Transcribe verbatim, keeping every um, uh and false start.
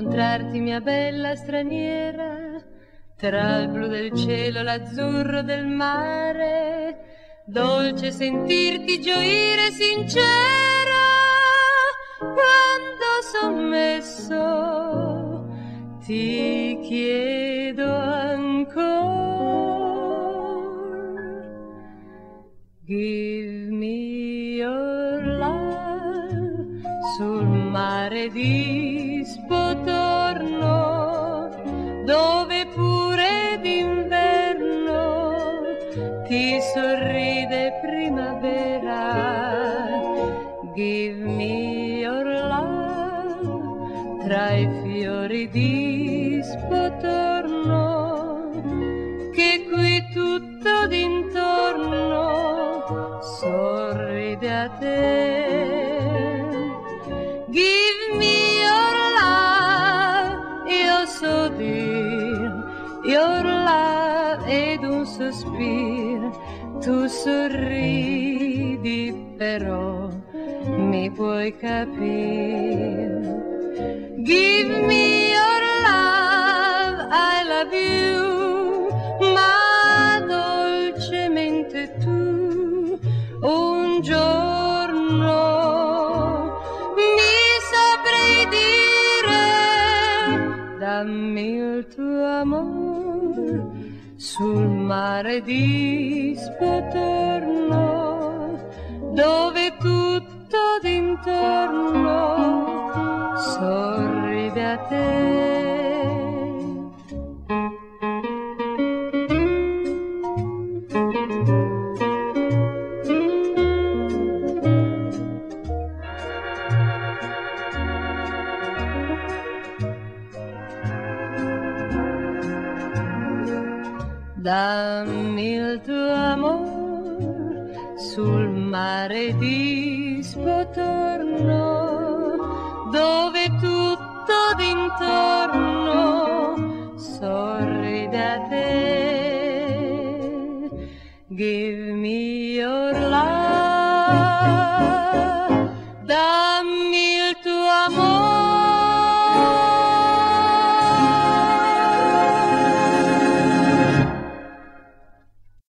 incontrarti, mia bella straniera, tra il blu del cielo, l'azzurro del mare, dolce sentirti gioire sincera, quando sommesso ti chiedo ancora, give me your love, sul mare di Spotorno, dove pure d'inverno ti sorride primavera. Give me your love, tra i fiori di Spotorno, che qui tutto d'intorno sorride a te. Give me your love, io so dir, your love ed un sospiro, tu sorridi però mi puoi capire. Give me your love, I love you, ma dolcemente tu un giorno mi saprei dire, dammi il tuo amore sul mare di Spotorno, dove tutto d'intorno sorride a te. Dammi il tuo amor sul mare di Spotorno, dove tutto d'intorno